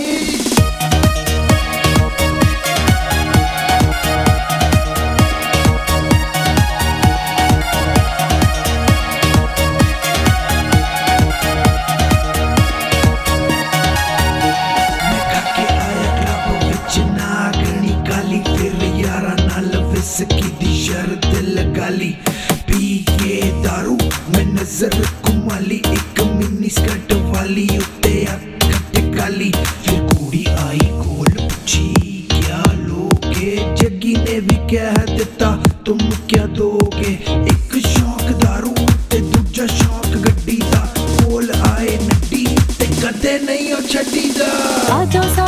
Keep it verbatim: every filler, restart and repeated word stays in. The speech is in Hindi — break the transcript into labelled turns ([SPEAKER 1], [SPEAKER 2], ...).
[SPEAKER 1] इसकी दी शर्त लगा ली, पी के दारू मैं नजर घुमाली, एक मिनी स्कर्ट वाली उत्ते अक्कट काली। फिर कुड़ी आई कोल पूछी क्या लोगे, जग्गी ने भी कह दिता तुम क्या दोगे। एक शौक दारू ते दूजा शौक गड्डी दा, कोल आए नड्डी ते कदे नहीं ओ छड्डी दा।